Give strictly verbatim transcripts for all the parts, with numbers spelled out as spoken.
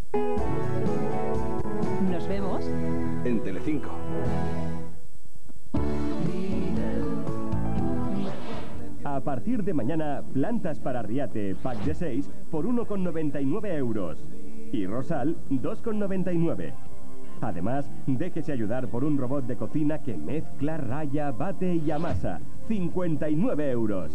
Nos vemos en Telecinco. A partir de mañana, plantas para Riate, pack de seis, por uno con noventa y nueve euros. Y Rosal, dos con noventa y nueve. Además, déjese ayudar por un robot de cocina que mezcla, raya, bate y amasa. cincuenta y nueve euros.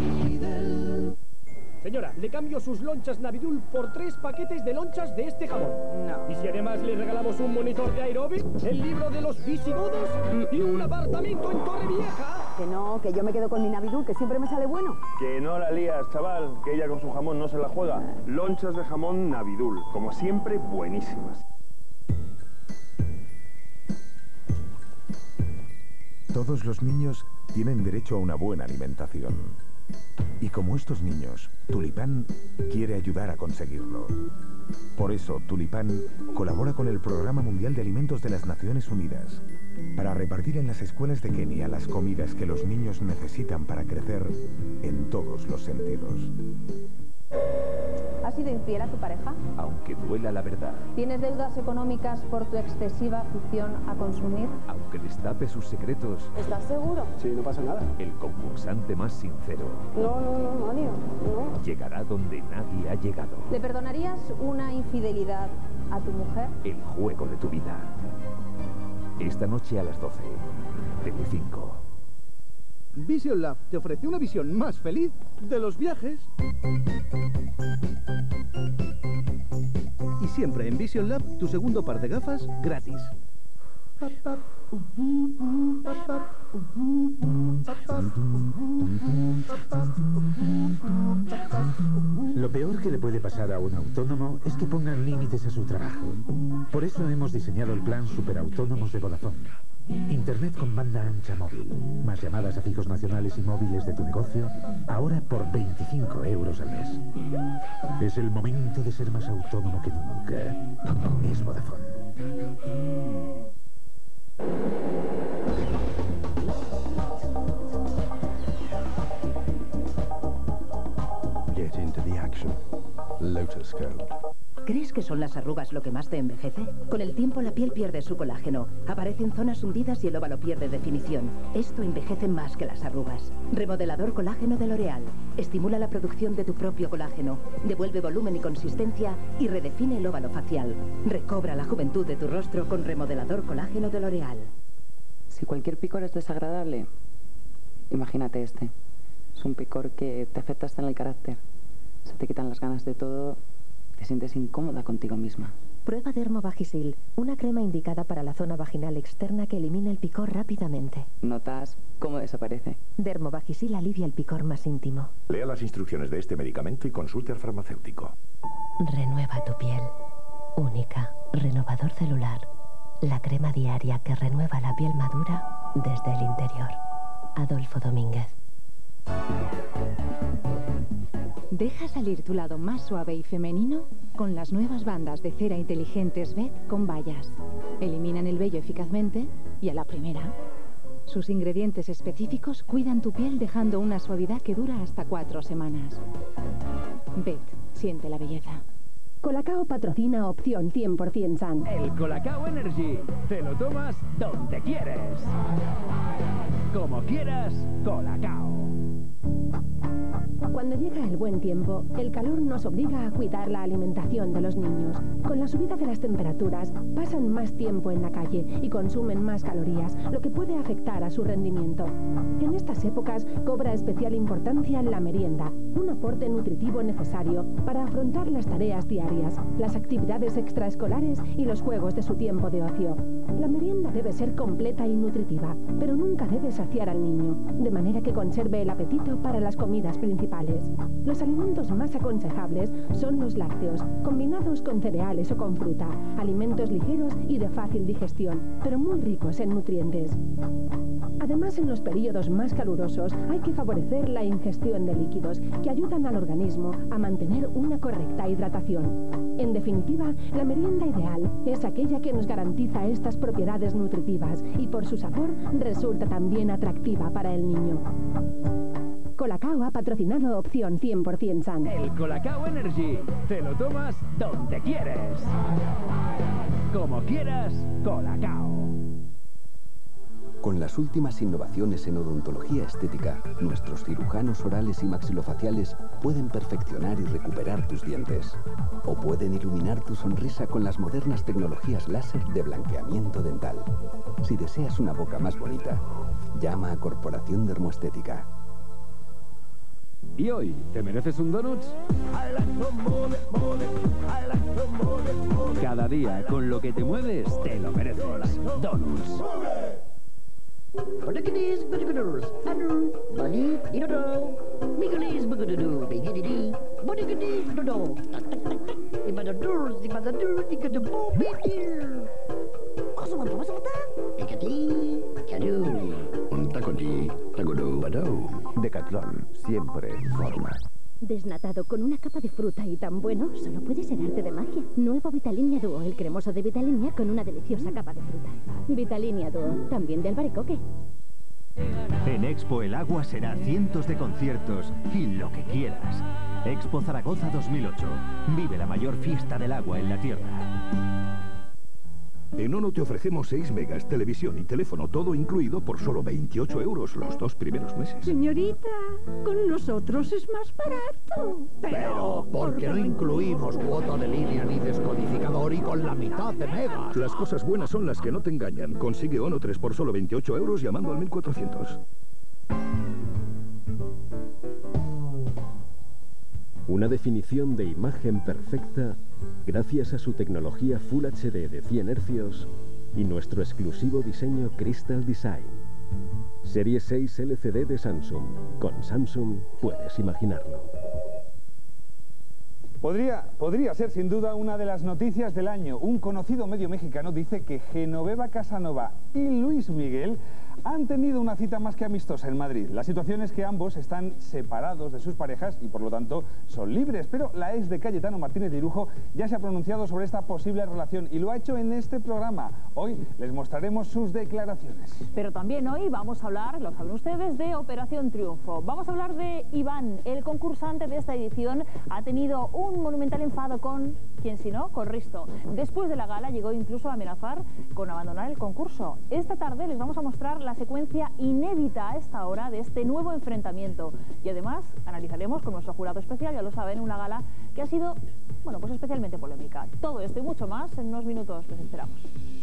Señora, le cambio sus lonchas Navidul por tres paquetes de lonchas de este jamón. No. Y si además le regalamos un monitor de aeróbic, el libro de los visigodos y un apartamento en Torrevieja. Que no, que yo me quedo con mi Navidul, que siempre me sale bueno. Que no la lías, chaval, que ella con su jamón no se la juega. Lonchas de jamón Navidul, como siempre, buenísimas. Todos los niños tienen derecho a una buena alimentación. Y como estos niños, Tulipán quiere ayudar a conseguirlo. Por eso, Tulipán colabora con el Programa Mundial de Alimentos de las Naciones Unidas para repartir en las escuelas de Kenia las comidas que los niños necesitan para crecer en todos los sentidos. ¿Has sido infiel a tu pareja? Aunque duela la verdad. ¿Tienes deudas económicas por tu excesiva afición a consumir? Aunque destape sus secretos. ¿Estás seguro? Sí, no pasa nada. El concursante más sincero. No, no, no, Mario, no. Llegará donde nadie ha llegado. ¿Le perdonarías una infidelidad a tu mujer? El juego de tu vida. Esta noche a las doce. Telecinco. Vision Lab te ofrece una visión más feliz de los viajes. Y siempre en Vision Lab, tu segundo par de gafas gratis. Lo peor que le puede pasar a un autónomo es que pongan límites a su trabajo. Por eso hemos diseñado el plan Superautónomos de Vodafone. Internet con banda ancha móvil, más llamadas a fijos nacionales y móviles de tu negocio, ahora por veinticinco euros al mes. Es el momento de ser más autónomo que nunca. Es Vodafone. Get into the action. Lotus Code. ¿Crees que son las arrugas lo que más te envejece? Con el tiempo la piel pierde su colágeno, aparecen zonas hundidas y el óvalo pierde definición. Esto envejece más que las arrugas. Remodelador colágeno de L'Oréal. Estimula la producción de tu propio colágeno, devuelve volumen y consistencia y redefine el óvalo facial. Recobra la juventud de tu rostro con remodelador colágeno de L'Oréal. Si cualquier picor es desagradable, imagínate este. Es un picor que te afecta hasta en el carácter. Se te quitan las ganas de todo. Te sientes incómoda contigo misma. Prueba Dermovagisil, una crema indicada para la zona vaginal externa que elimina el picor rápidamente. ¿Notas cómo desaparece? Dermovagisil alivia el picor más íntimo. Lea las instrucciones de este medicamento y consulte al farmacéutico. Renueva tu piel. Única, renovador celular. La crema diaria que renueva la piel madura desde el interior. Adolfo Domínguez. Deja salir tu lado más suave y femenino con las nuevas bandas de cera inteligentes B E T con bayas. Eliminan el vello eficazmente y a la primera. Sus ingredientes específicos cuidan tu piel dejando una suavidad que dura hasta cuatro semanas. B E T, siente la belleza. Colacao patrocina opción cien por cien San. El Colacao Energy. Te lo tomas donde quieres. Como quieras, Colacao. Cuando llega el buen tiempo, el calor nos obliga a cuidar la alimentación de los niños. Con la subida de las temperaturas, pasan más tiempo en la calle y consumen más calorías, lo que puede afectar a su rendimiento. En estas épocas cobra especial importancia la merienda, un aporte nutritivo necesario para afrontar las tareas diarias, las actividades extraescolares y los juegos de su tiempo de ocio. La merienda debe ser completa y nutritiva, pero nunca debe saciar al niño, de manera que conserve el apetito para las comidas principales. Los alimentos más aconsejables son los lácteos, combinados con cereales o con fruta, alimentos ligeros y de fácil digestión, pero muy ricos en nutrientes. Además, en los periodos más calurosos hay que favorecer la ingestión de líquidos que ayudan al organismo a mantener una correcta hidratación. En definitiva, la merienda ideal es aquella que nos garantiza estas propiedades nutritivas y por su sabor resulta también atractiva para el niño. Colacao ha patrocinado Opción cien por cien San. El Colacao Energy. Te lo tomas donde quieres. Como quieras, Colacao. Con las últimas innovaciones en odontología estética, nuestros cirujanos orales y maxilofaciales pueden perfeccionar y recuperar tus dientes. O pueden iluminar tu sonrisa con las modernas tecnologías láser de blanqueamiento dental. Si deseas una boca más bonita, llama a Corporación Dermoestética. ¿Y hoy te mereces un donuts? Cada día, con lo que te mueves, te lo mereces. Donuts. Decatlón, siempre en forma. Desnatado con una capa de fruta y tan bueno, solo puede ser arte de magia. Nuevo Vitalinia Duo, el cremoso de Vitalinia con una deliciosa capa de fruta. Vitalinia Duo, también de albaricoque. En Expo el agua será cientos de conciertos y lo que quieras. Expo Zaragoza dos mil ocho. Vive la mayor fiesta del agua en la Tierra. En Ono te ofrecemos seis megas, televisión y teléfono, todo incluido por solo veintiocho euros los dos primeros meses. Señorita, con nosotros es más barato. Pero, ¿por qué no incluimos cuota de línea ni descodificador y con la mitad de megas? Las cosas buenas son las que no te engañan. Consigue Ono tres por solo veintiocho euros llamando al mil cuatrocientos. Una definición de imagen perfecta gracias a su tecnología Full H D de cien hercios y nuestro exclusivo diseño Crystal Design. Serie seis L C D de Samsung. Con Samsung puedes imaginarlo. Podría, podría ser sin duda una de las noticias del año. Un conocido medio mexicano dice que Genoveva Casanova y Luis Miguel han tenido una cita más que amistosa en Madrid. La situación es que ambos están separados de sus parejas y por lo tanto son libres, pero la ex de Cayetano Martínez de Irujo ya se ha pronunciado sobre esta posible relación y lo ha hecho en este programa. Hoy les mostraremos sus declaraciones. Pero también hoy vamos a hablar, lo saben ustedes, de Operación Triunfo. Vamos a hablar de Iván, el concursante de esta edición. Ha tenido un monumental enfado con, ¿quién si no? Con Risto. Después de la gala llegó incluso a amenazar con abandonar el concurso. Esta tarde les vamos a mostrar la secuencia inédita a esta hora de este nuevo enfrentamiento. Y además analizaremos con nuestro jurado especial, ya lo saben, una gala que ha sido, bueno, pues especialmente polémica. Todo esto y mucho más en unos minutos. Les esperamos.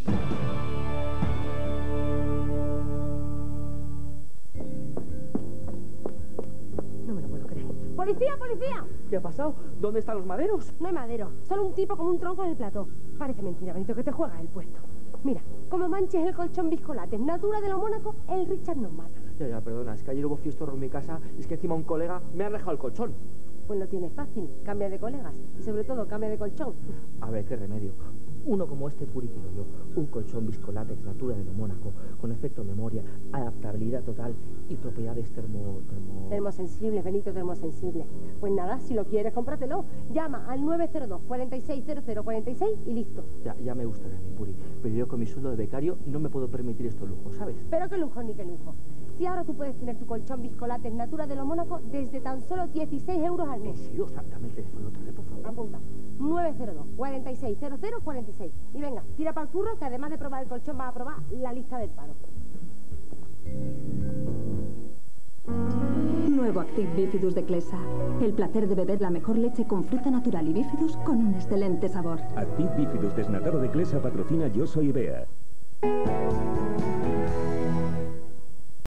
No me lo puedo creer. ¡Policía, policía! ¿Qué ha pasado? ¿Dónde están los maderos? No hay madero, solo un tipo con un tronco en el plató. Parece mentira, Benito, que te juegas el puesto. Mira, como manches el colchón biscolate, natura de lo Mónaco, el Richard nos mata. Ya, ya, perdona, es que ayer hubo fiestorro en mi casa, es que encima un colega me ha dejado el colchón. Pues lo tienes fácil, cambia de colegas y sobre todo cambia de colchón. A ver, qué remedio. Uno como este purifico yo, un colchón biscolátex natura de lo Mónaco, con efecto memoria, adaptabilidad total y propiedades termo... termo... Termosensibles, Benito, termosensibles. Pues nada, si lo quieres, cómpratelo. Llama al nueve cero dos, cuarenta y seis, cero cero cuarenta y seis y listo. Ya, ya me gustaría, mi Puri, pero yo con mi sueldo de becario no me puedo permitir estos lujos, ¿sabes? Pero qué lujo ni qué lujo. Si ahora tú puedes tener tu colchón biscolátex natura de lo Mónaco desde tan solo dieciséis euros al mes. Sí, exactamente, por otra vez, por favor. Apunta. nueve cero dos, cuarenta y seis, cero cero cuarenta y seis. Y venga, tira para el curro, que además de probar el colchón vas a probar la lista del paro. Nuevo Active Bifidus de Clesa. El placer de beber la mejor leche con fruta natural y bífidus con un excelente sabor. Active Bifidus desnatado de Clesa patrocina Yo Soy Bea.